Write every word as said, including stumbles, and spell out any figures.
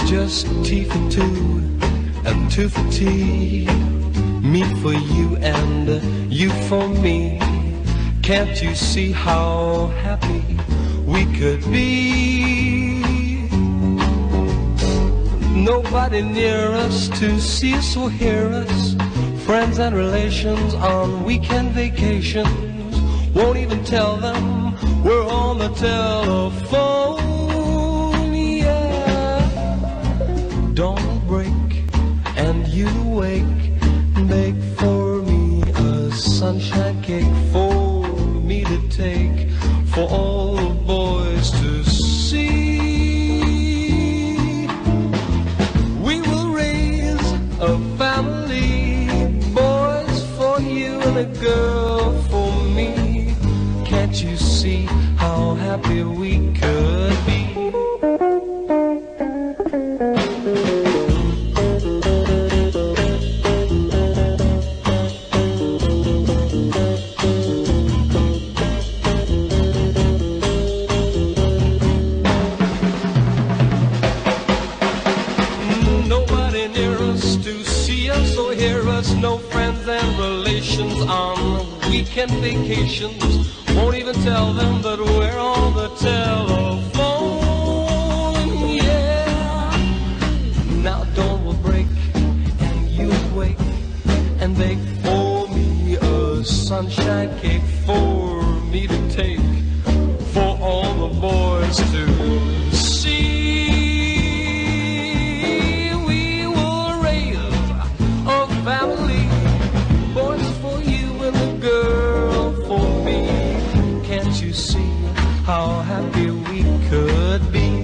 just tea for two and two for tea. Me for you and you for me. Can't you see how happy we could be? Nobody near us to see us or hear us. Friends and relations on weekend vacations won't even tell them we're on the telephone. Yeah, dawn will break and you wake. Bake for me a sunshine cake for me to take, for all the boys to see. We will raise a family, boys for you and a girl for me. Can't you see how happy we could be? No friends and relations on weekend vacations won't even tell them that we're on the telephone. Yeah, now dawn will break and you'll wake and bake for me a sunshine cake for me to take, for all the boys to see. You see how happy we could be.